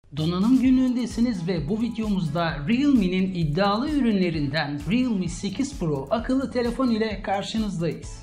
Donanım günlüğündesiniz ve bu videomuzda Realme'nin iddialı ürünlerinden Realme 8 Pro akıllı telefon ile karşınızdayız.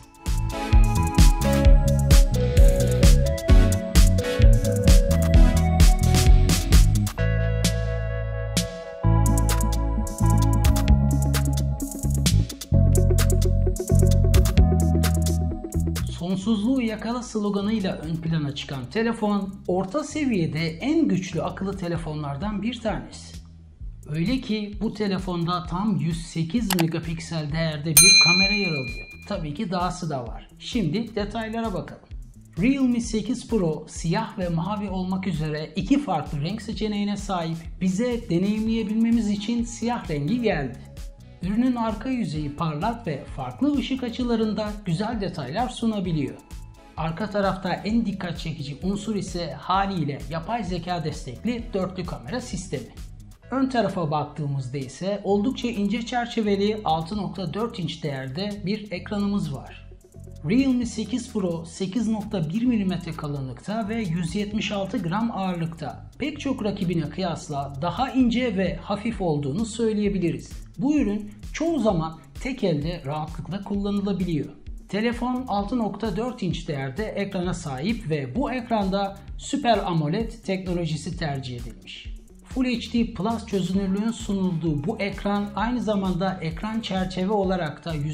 Sonsuzluğu yakala sloganıyla ön plana çıkan telefon, orta seviyede en güçlü akıllı telefonlardan bir tanesi. Öyle ki bu telefonda tam 108 megapiksel değerde bir kamera yer alıyor. Tabii ki dahası da var. Şimdi detaylara bakalım. Realme 8 Pro siyah ve mavi olmak üzere iki farklı renk seçeneğine sahip. Bize deneyimleyebilmemiz için siyah rengi geldi. Ürünün arka yüzeyi parlak ve farklı ışık açılarında güzel detaylar sunabiliyor. Arka tarafta en dikkat çekici unsur ise haliyle yapay zeka destekli dörtlü kamera sistemi. Ön tarafa baktığımızda ise oldukça ince çerçeveli 6.4 inç değerde bir ekranımız var. Realme 8 Pro 8.1 mm kalınlıkta ve 176 gram ağırlıkta. Pek çok rakibine kıyasla daha ince ve hafif olduğunu söyleyebiliriz. Bu ürün çoğu zaman tek elde rahatlıkla kullanılabiliyor. Telefon 6.4 inç değerde ekrana sahip ve bu ekranda Super AMOLED teknolojisi tercih edilmiş. Full HD Plus çözünürlüğün sunulduğu bu ekran aynı zamanda ekran çerçeve olarak da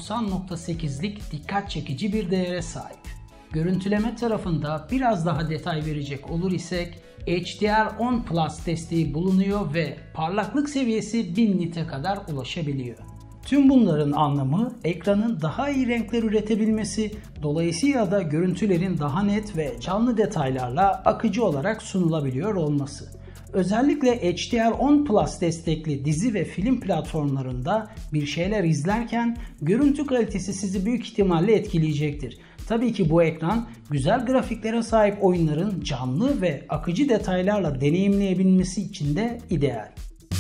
%90.8'lik dikkat çekici bir değere sahip. Görüntüleme tarafında biraz daha detay verecek olur isek HDR10 Plus desteği bulunuyor ve parlaklık seviyesi 1000 nite kadar ulaşabiliyor. Tüm bunların anlamı ekranın daha iyi renkler üretebilmesi, dolayısıyla da görüntülerin daha net ve canlı detaylarla akıcı olarak sunulabiliyor olması. Özellikle HDR10 Plus destekli dizi ve film platformlarında bir şeyler izlerken görüntü kalitesi sizi büyük ihtimalle etkileyecektir. Tabii ki bu ekran güzel grafiklere sahip oyunların canlı ve akıcı detaylarla deneyimleyebilmesi için de ideal.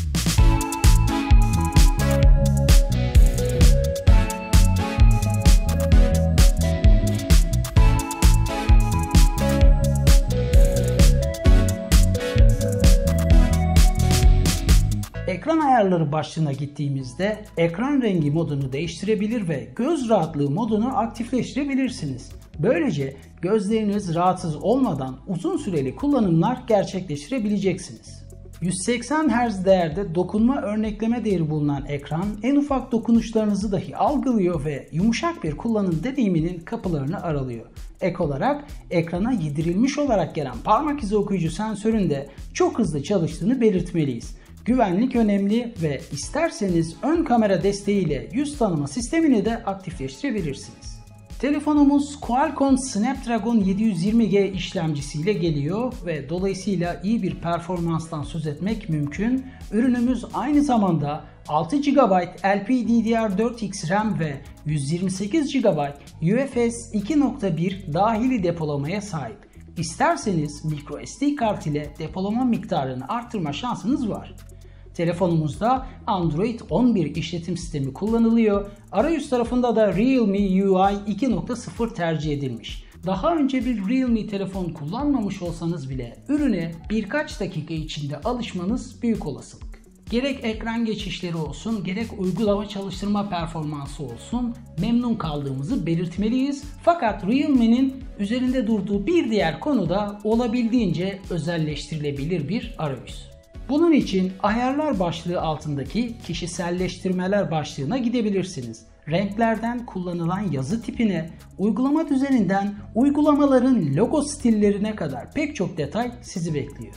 Ekran ayarları başlığına gittiğimizde ekran rengi modunu değiştirebilir ve göz rahatlığı modunu aktifleştirebilirsiniz. Böylece gözleriniz rahatsız olmadan uzun süreli kullanımlar gerçekleştirebileceksiniz. 180 Hz değerde dokunma örnekleme değeri bulunan ekran en ufak dokunuşlarınızı dahi algılıyor ve yumuşak bir kullanım deneyiminin kapılarını aralıyor. Ek olarak ekrana yedirilmiş olarak gelen parmak izi okuyucu sensörün de çok hızlı çalıştığını belirtmeliyiz. Güvenlik önemli ve isterseniz ön kamera desteğiyle yüz tanıma sistemini de aktifleştirebilirsiniz. Telefonumuz Qualcomm Snapdragon 720G işlemcisiyle geliyor ve dolayısıyla iyi bir performanstan söz etmek mümkün. Ürünümüz aynı zamanda 6 GB LPDDR4X RAM ve 128 GB UFS 2.1 dahili depolamaya sahip. İsterseniz microSD kart ile depolama miktarını arttırma şansınız var. Telefonumuzda Android 11 işletim sistemi kullanılıyor. Arayüz tarafında da Realme UI 2.0 tercih edilmiş. Daha önce bir Realme telefon kullanmamış olsanız bile ürüne birkaç dakika içinde alışmanız büyük olasılık. Gerek ekran geçişleri olsun, gerek uygulama çalıştırma performansı olsun memnun kaldığımızı belirtmeliyiz. Fakat Realme'nin üzerinde durduğu bir diğer konu da olabildiğince özelleştirilebilir bir arayüz. Bunun için ayarlar başlığı altındaki kişiselleştirmeler başlığına gidebilirsiniz. Renklerden kullanılan yazı tipine, uygulama düzeninden uygulamaların logo stillerine kadar pek çok detay sizi bekliyor.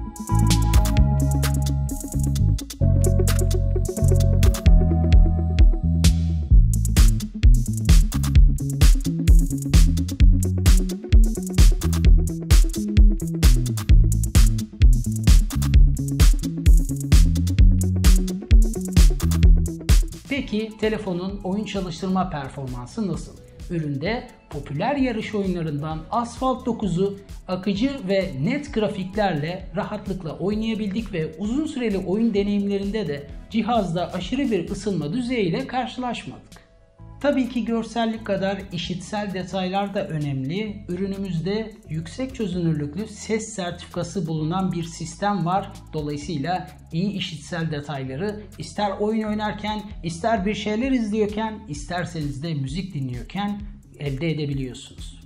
Peki telefonun oyun çalıştırma performansı nasıl? Üründe popüler yarış oyunlarından Asphalt 9'u akıcı ve net grafiklerle rahatlıkla oynayabildik ve uzun süreli oyun deneyimlerinde de cihazda aşırı bir ısınma düzeyiyle karşılaşmadık. Tabii ki görsellik kadar işitsel detaylar da önemli. Ürünümüzde yüksek çözünürlüklü ses sertifikası bulunan bir sistem var. Dolayısıyla iyi işitsel detayları ister oyun oynarken, ister bir şeyler izliyorken, isterseniz de müzik dinliyorken elde edebiliyorsunuz.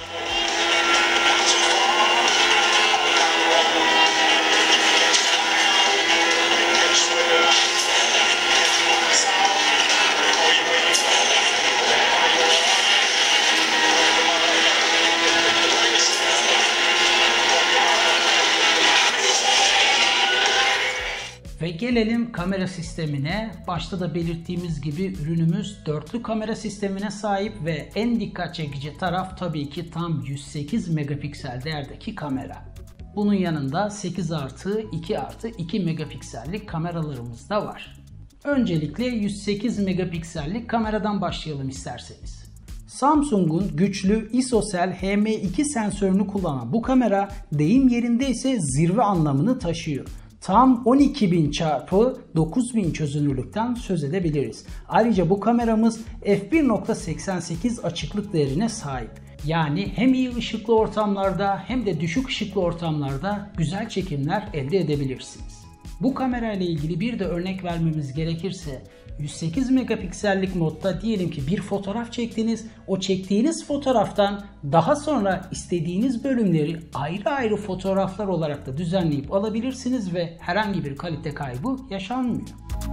Ve gelelim kamera sistemine. Başta da belirttiğimiz gibi ürünümüz dörtlü kamera sistemine sahip ve en dikkat çekici taraf tabii ki tam 108 megapiksel değerdeki kamera. Bunun yanında 8+2+2 megapiksellik kameralarımız da var. Öncelikle 108 megapiksellik kameradan başlayalım isterseniz. Samsung'un güçlü ISOCELL HM2 sensörünü kullanan bu kamera deyim yerinde ise zirve anlamını taşıyor. Tam 12.000x9.000 çözünürlükten söz edebiliriz. Ayrıca bu kameramız f1.88 açıklık değerine sahip. Yani hem iyi ışıklı ortamlarda hem de düşük ışıklı ortamlarda güzel çekimler elde edebilirsiniz. Bu kamera ile ilgili bir de örnek vermemiz gerekirse 108 megapiksellik modda diyelim ki bir fotoğraf çektiniz. O çektiğiniz fotoğraftan daha sonra istediğiniz bölümleri ayrı ayrı fotoğraflar olarak da düzenleyip alabilirsiniz ve herhangi bir kalite kaybı yaşanmıyor.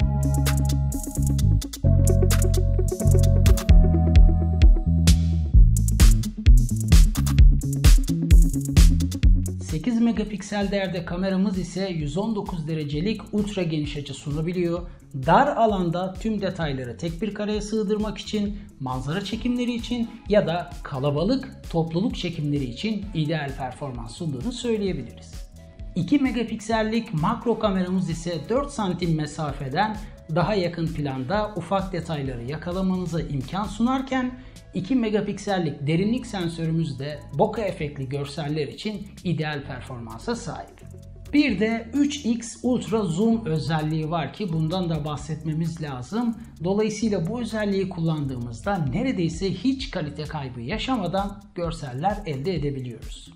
Megapiksel değerde kameramız ise 119 derecelik ultra geniş açı sunabiliyor. Dar alanda tüm detayları tek bir kareye sığdırmak için, manzara çekimleri için ya da kalabalık topluluk çekimleri için ideal performans sunduğunu söyleyebiliriz. 2 megapiksellik makro kameramız ise 4 santim mesafeden daha yakın planda ufak detayları yakalamanıza imkan sunarken 2 megapiksellik derinlik sensörümüz de bokeh efektli görseller için ideal performansa sahip. Bir de 3x Ultra Zoom özelliği var ki bundan da bahsetmemiz lazım. Dolayısıyla bu özelliği kullandığımızda neredeyse hiç kalite kaybı yaşamadan görseller elde edebiliyoruz.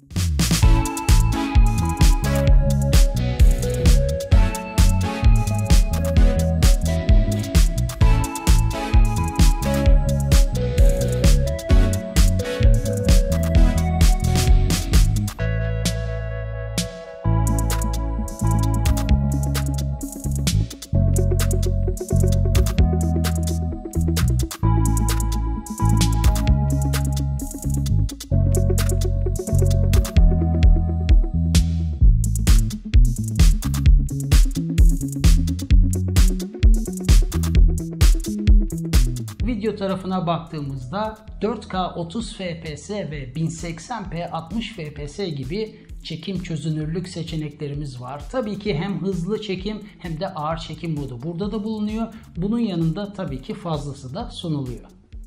Video tarafına baktığımızda 4K 30 fps ve 1080p 60 fps gibi çekim çözünürlük seçeneklerimiz var. Tabii ki hem hızlı çekim hem de ağır çekim modu burada da bulunuyor. Bunun yanında tabii ki fazlası da sunuluyor.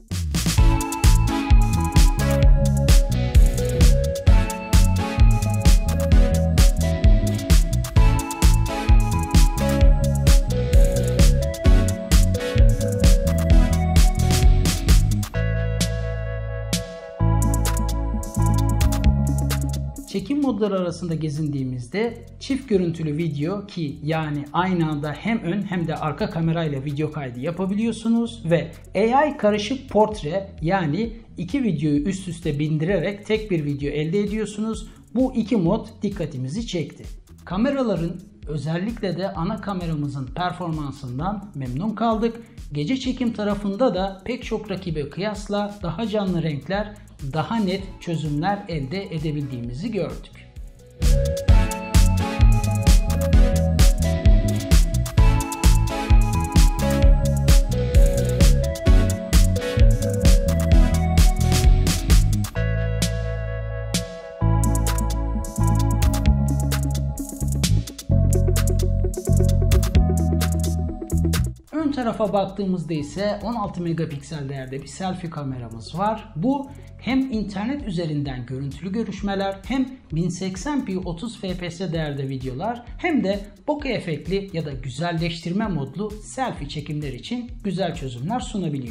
Çekim modları arasında gezindiğimizde çift görüntülü video ki yani aynı anda hem ön hem de arka kamerayla video kaydı yapabiliyorsunuz ve AI karışık portre yani iki videoyu üst üste bindirerek tek bir video elde ediyorsunuz. Bu iki mod dikkatimizi çekti. Kameraların özellikle de ana kameramızın performansından memnun kaldık. Gece çekim tarafında da pek çok rakibe kıyasla daha canlı renkler, daha net çözümler elde edebildiğimizi gördük. Ön tarafa baktığımızda ise 16 megapiksel değerde bir selfie kameramız var. Bu hem internet üzerinden görüntülü görüşmeler hem 1080p 30 fps değerde videolar hem de bokeh efektli ya da güzelleştirme modlu selfie çekimler için güzel çözümler sunabiliyor.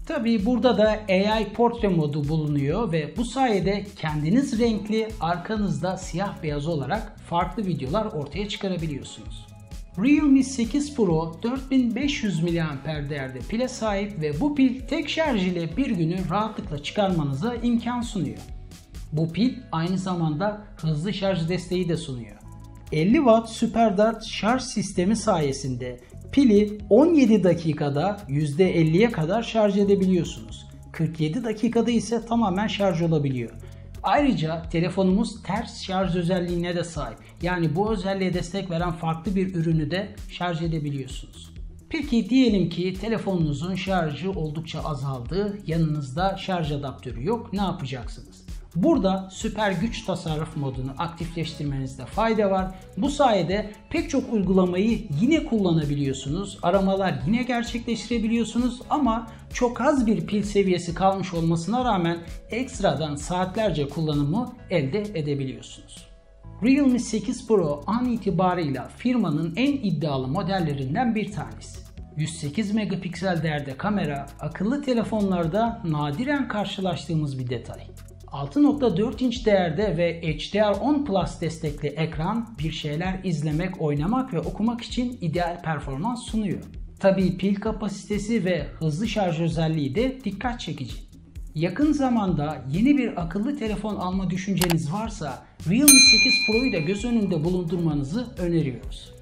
Tabii burada da AI portre modu bulunuyor ve bu sayede kendiniz renkli, arkanızda siyah beyaz olarak farklı videolar ortaya çıkarabiliyorsunuz. Realme 8 Pro 4500 mAh değerde pile sahip ve bu pil tek şarj ile bir günü rahatlıkla çıkarmanıza imkan sunuyor. Bu pil aynı zamanda hızlı şarj desteği de sunuyor. 50 Watt SuperDart şarj sistemi sayesinde pili 17 dakikada %50'ye kadar şarj edebiliyorsunuz. 47 dakikada ise tamamen şarj olabiliyor. Ayrıca telefonumuz ters şarj özelliğine de sahip. Yani bu özelliğe destek veren farklı bir ürünü de şarj edebiliyorsunuz. Peki diyelim ki telefonunuzun şarjı oldukça azaldı, yanınızda şarj adaptörü yok, ne yapacaksınız? Burada süper güç tasarruf modunu aktifleştirmenizde fayda var. Bu sayede pek çok uygulamayı yine kullanabiliyorsunuz. Aramalar yine gerçekleştirebiliyorsunuz ama çok az bir pil seviyesi kalmış olmasına rağmen ekstradan saatlerce kullanımı elde edebiliyorsunuz. Realme 8 Pro an itibarıyla firmanın en iddialı modellerinden bir tanesi. 108 megapiksel değerde kamera, akıllı telefonlarda nadiren karşılaştığımız bir detay. 6.4 inç değerde ve HDR10 Plus destekli ekran bir şeyler izlemek, oynamak ve okumak için ideal performans sunuyor. Tabii pil kapasitesi ve hızlı şarj özelliği de dikkat çekici. Yakın zamanda yeni bir akıllı telefon alma düşünceniz varsa Realme 8 Pro'yu da göz önünde bulundurmanızı öneriyoruz.